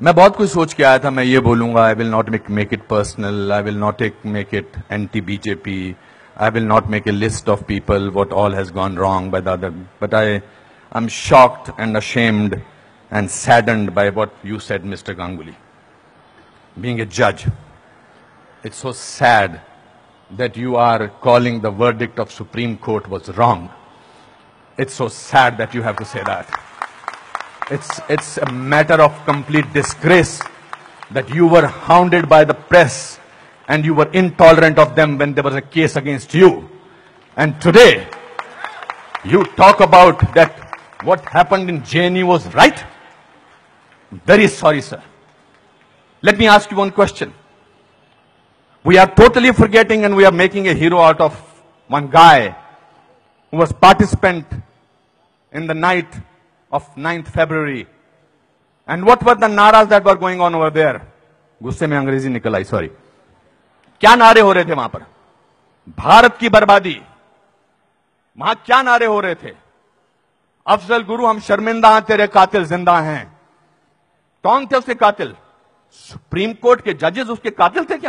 मैं बहुत कुछ सोच के आया था, मैं ये बोलूंगा, I will not make it personal, I will not make it anti BJP, I will not make a list of people what all has gone wrong by the other, but I am shocked and ashamed and saddened by what you said, Mr. Ganguly. Being a judge, it's so sad that you are calling the verdict of Supreme Court was wrong. It's so sad that you have to say that. It's a matter of complete disgrace that you were hounded by the press and you were intolerant of them when there was a case against you. And today, you talk about that what happened in JNU was right? Very sorry, sir. Let me ask you one question. We are totally forgetting and we are making a hero out of one guy who was participant in the night of 9th February. And what were the naras that were going on over there? गुस्से में अंग्रेजी निकल आई, sorry. क्या नारे हो रहे थे वहां पर? भारत की बर्बादी. वहां क्या नारे हो रहे थे? अफजल गुरु, हम शर्मिंदा हैं, तेरे कातिल जिंदा हैं. कौन थे उसके कातिल? सुप्रीम कोर्ट के जजेस उसके कातिल थे क्या?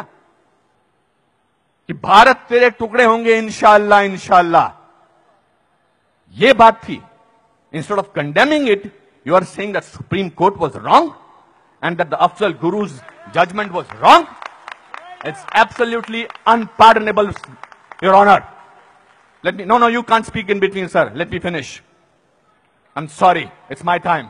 कि भारत तेरे टुकड़े होंगे इंशाअल्लाह इंशाअल्लाह, ये बात थी. Instead of condemning it, you are saying that Supreme Court was wrong and that the Afzal Guru's judgment was wrong. It's absolutely unpardonable, Your Honor. No, you can't speak in between, sir. Let me finish. I'm sorry. It's my time.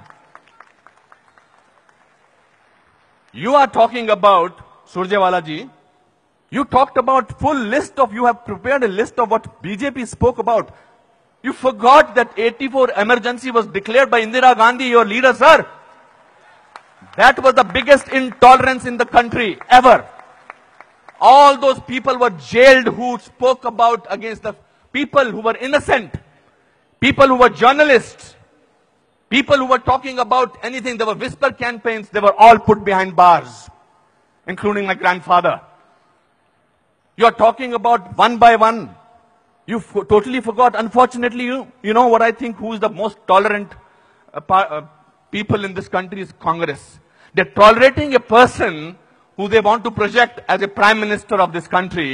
You are talking about, Surjewala ji, you talked about full list of, you have prepared a list of what BJP spoke about. You forgot that 84 emergency was declared by Indira Gandhi, your leader, sir. That was the biggest intolerance in the country ever. All those people were jailed who spoke about against the people who were innocent, people who were journalists, people who were talking about anything. There were whisper campaigns. They were all put behind bars, including my grandfather. You are talking about one by one. You totally forgot. Unfortunately, you know what I think, who is the most tolerant people in this country is Congress. They're tolerating a person who they want to project as a prime minister of this country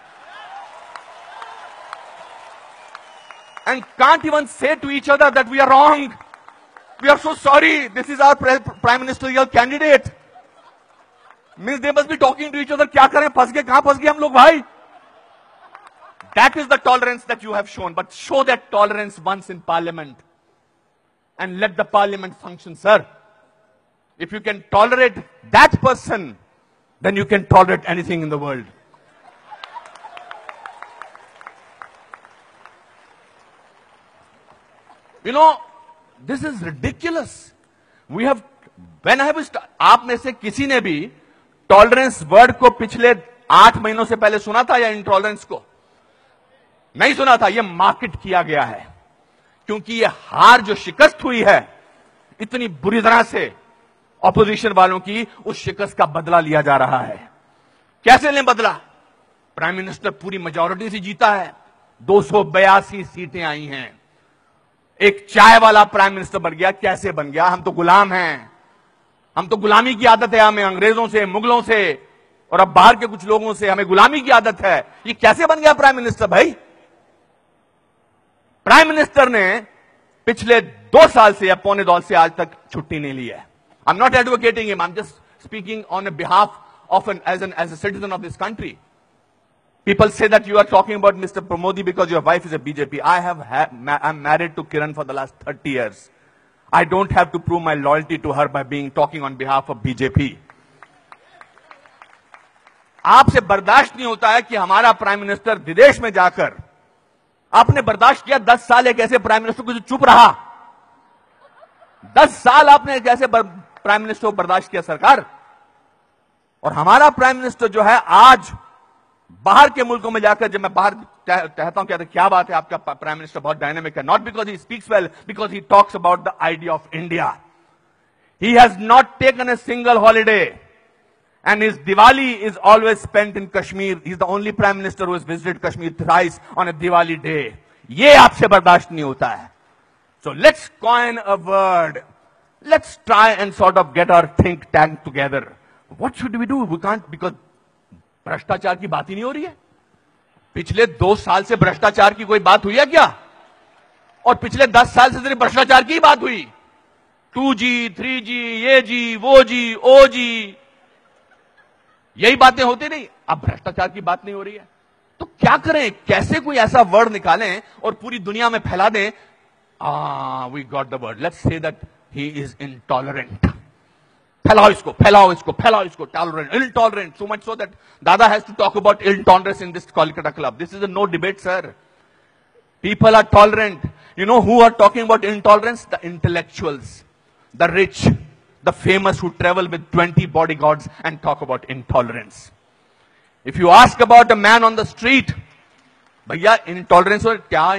and can't even say to each other that we are wrong. We are so sorry. This is our prime ministerial candidate. Means they must be talking to each other. क्या करें, फंस गए, कहां फंस गए हम लोग भाई? That is the tolerance that you have shown. But show that tolerance once in parliament and let the parliament function, sir. If you can tolerate that person, then you can tolerate anything in the world. You know, this is ridiculous. We have, when I was, आप में से किसी ने भी tolerance word को पिछले 8 महीनों से पहले सुना था या इंटॉलरेंस को? नहीं सुना था. यह मार्केट किया गया है क्योंकि यह हार जो शिकस्त हुई है इतनी बुरी तरह से ऑपोजिशन वालों की, उस शिकस्त का बदला लिया जा रहा है. कैसे लें बदला? प्राइम मिनिस्टर पूरी मेजॉरिटी से जीता है, 282 सीटें आई हैं. एक चाय वाला प्राइम मिनिस्टर बन गया. कैसे बन गया? हम तो गुलाम हैं. हम तो गुलामी की आदत है, हमें अंग्रेजों से, मुगलों से और अब बाहर के कुछ लोगों से हमें गुलामी की आदत है. ये कैसे बन गया प्राइम मिनिस्टर भाई? प्राइम मिनिस्टर ने पिछले 2 साल से या पौने 2 से आज तक छुट्टी नहीं ली है. I am not advocating him, I am just speaking on behalf of as a citizen of this country. People say that you are talking about Mr. Pramodi because your wife is a BJP. I'm married to Kiran for the last 30 years. I don't have to prove my loyalty to her by talking on behalf of BJP. आपसे बर्दाश्त नहीं होता है कि हमारा prime minister विदेश में जाकर, आपने बर्दाश्त किया 10 साल एक ऐसे प्राइम मिनिस्टर को जो चुप रहा. 10 साल आपने एक ऐसे प्राइम मिनिस्टर को बर्दाश्त किया सरकार. और हमारा प्राइम मिनिस्टर जो है आज बाहर के मुल्कों में जाकर, जब मैं बाहर कहता हूं क्या बात है, आपका प्राइम मिनिस्टर बहुत डायनेमिक है. Not because he speaks well, because he talks about the idea of India. He has not taken a single holiday and his Diwali is always spent in Kashmir. He's the only prime minister who has visited Kashmir thrice on a Diwali day. ये आपसे बर्दाश्त नहीं होता है. So let's coin a word Let's try and sort of get our think tank together. What should we do? We can't, because भ्रष्टाचार की बात ही नहीं हो रही है. पिछले 2 साल से भ्रष्टाचार की कोई बात हुई है क्या? और पिछले 10 साल से सिर्फ भ्रष्टाचार की बात हुई. 2G, 3G, ये जी, वो जी, ओ जी, यही बातें होती नहीं. अब भ्रष्टाचार की बात नहीं हो रही है. तो क्या करें? कैसे कोई ऐसा वर्ड निकालें और पूरी दुनिया में फैला दें? We got the word. Let's say that he is intolerant. फैलाओ इसको, फैलाओ इसको, फैलाओ इसको. Tolerant, intolerant. So much so that Dada has to talk about intolerance in this Kolkata club. This is a no debate, sir. People are tolerant. You know who are talking about intolerance? The intellectuals, the rich, the famous who travel with 20 bodyguards and talk about intolerance. If you ask about a man on the street, भैया intolerance और क्या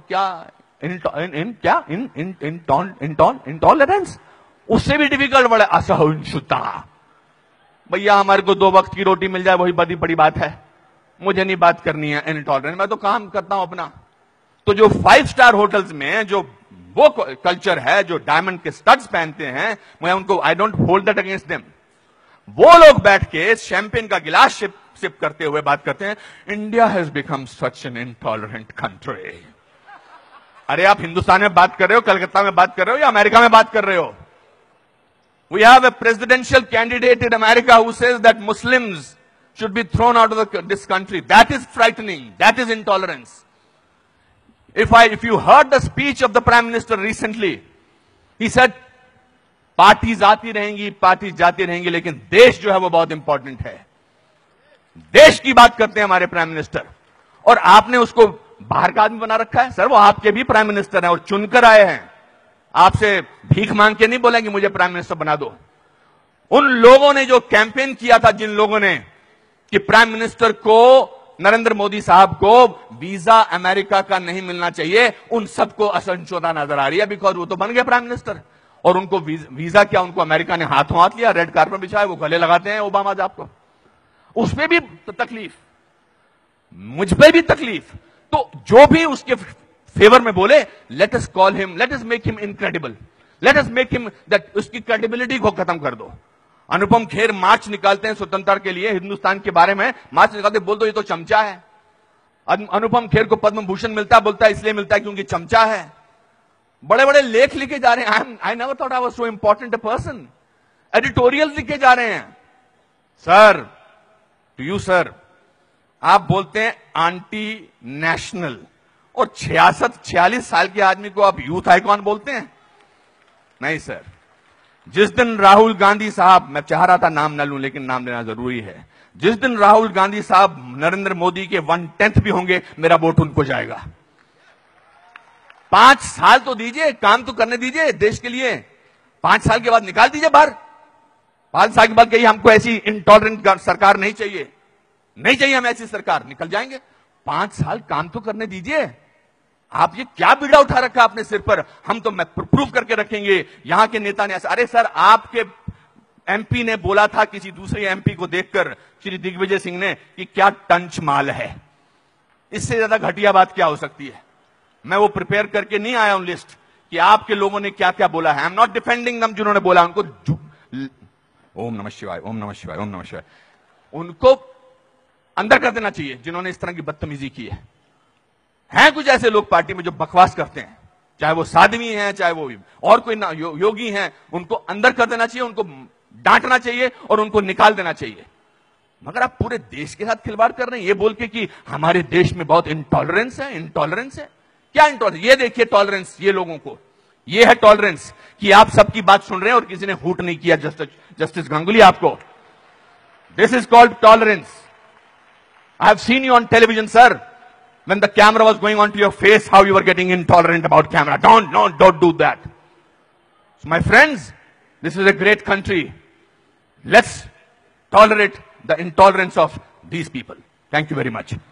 intolerance उससे भी difficult word है. असहिष्णुता. भैया हमारे को 2 वक्त की रोटी मिल जाए वही बड़ी बात है. मुझे नहीं बात करनी है इनटॉलरेंस. मैं तो काम करता हूं अपना. तो जो 5 स्टार होटल्स में जो वो कल्चर है, जो डायमंड के स्टड्स पहनते हैं, मैं उनको I don't hold that against them. वो लोग बैठ के शैंपेन का गिलास सिप करते हुए बात करते हैं, India has become such an intolerant country. अरे आप हिंदुस्तान में बात कर रहे हो, कलकत्ता में बात कर रहे हो या अमेरिका में बात कर रहे हो? We have a presidential candidate in America who says that Muslims should be thrown out of this country. That is frightening. That is intolerance. If you heard the speech of the Prime Minister recently, he said, parties आती रहेंगी, parties जाती रहेंगी, लेकिन देश जो है वो बहुत इंपॉर्टेंट है. देश की बात करते हैं हमारे प्राइम मिनिस्टर, और आपने उसको बाहर का आदमी बना रखा है. सर वो आपके भी प्राइम मिनिस्टर हैं और चुनकर आए हैं. आपसे भीख मांग के नहीं बोलेंगे मुझे प्राइम मिनिस्टर बना दो. उन लोगों ने जो कैंपेन किया था, जिन लोगों ने कि प्राइम मिनिस्टर को, नरेंद्र मोदी साहब को वीजा अमेरिका का नहीं मिलना चाहिए, उन सबको असहिष्णुता नजर आ रही है. बिकॉज वो तो बन गए प्राइम मिनिस्टर और उनको वीजा क्या, उनको अमेरिका ने हाथों हाथ लिया, रेड कार्पेट बिछाया, वो गले लगाते हैं ओबामा साहब को. उस पर भी तकलीफ, मुझ पर भी तकलीफ. तो जो भी उसके फेवर में बोले, let us call him, let us make him incredible, let us make him that, उसकी क्रेडिबिलिटी को खत्म कर दो. अनुपम खेर मार्च निकालते हैं स्वतंत्रता के लिए, हिंदुस्तान के बारे में मार्च निकालते, बोल दो ये तो चमचा है. अनुपम खेर को पद्म भूषण मिलता है, बोलता है इसलिए मिलता है क्योंकि चमचा है. बड़े बड़े लेख लिखे जा रहे हैं. I never thought I was so important a person. Editorial लिखे जा रहे हैं. सर, टू यू सर, आप बोलते हैं एंटी नेशनल, और 46 साल के आदमी को आप यूथ आइकॉन बोलते हैं? नहीं सर. जिस दिन राहुल गांधी साहब, मैं चाह रहा था नाम न लूं लेकिन नाम लेना जरूरी है, जिस दिन राहुल गांधी साहब नरेंद्र मोदी के 1/10 भी होंगे, मेरा वोट उनको जाएगा. 5 साल तो दीजिए, काम तो करने दीजिए देश के लिए. 5 साल के बाद निकाल दीजिए बाहर. 5 साल के बाद कहिए हमको ऐसी इंटॉलरेंट सरकार नहीं चाहिए, नहीं चाहिए हमें ऐसी सरकार, निकल जाएंगे. 5 साल काम तो करने दीजिए. आप ये क्या बीड़ा उठा रखा है अपने सिर पर? हम तो प्रूव करके रखेंगे, यहां के नेता ने ऐसा. अरे सर, आपके एमपी ने बोला था किसी दूसरे एमपी को देखकर, श्री दिग्विजय सिंह ने, कि क्या टंच माल है. इससे ज्यादा घटिया बात क्या हो सकती है? मैं वो प्रिपेयर करके नहीं आया हूं लिस्ट कि आपके लोगों ने क्या क्या बोला है. आई एम नॉट डिफेंडिंग दम. जिन्होंने बोला उनको ओम नमः शिवाय, ओम नमः शिवाय, ओम नमः शिवाय, उनको अंदर कर देना चाहिए जिन्होंने इस तरह की बदतमीजी की है. हैं कुछ ऐसे लोग पार्टी में जो बकवास करते हैं, चाहे वो साध्वी हैं, चाहे वो और कोई योगी हैं, उनको अंदर कर देना चाहिए, उनको डांटना चाहिए और उनको निकाल देना चाहिए. मगर आप पूरे देश के साथ खिलवाड़ कर रहे हैं ये बोल के कि हमारे देश में बहुत इंटॉलरेंस है. इंटॉलरेंस है क्या? इंटॉलरेंस ये देखिए, टॉलरेंस ये लोगों को, ये है टॉलरेंस कि आप सबकी बात सुन रहे हैं और किसी ने हूट नहीं किया. जस्टिस गांगुली आपको, this is called tolerance. I have seen you on television, sir. When the camera was going onto your face, how you were getting intolerant about camera. Don't do that. So my friends, this is a great country. Let's tolerate the intolerance of these people. Thank you very much.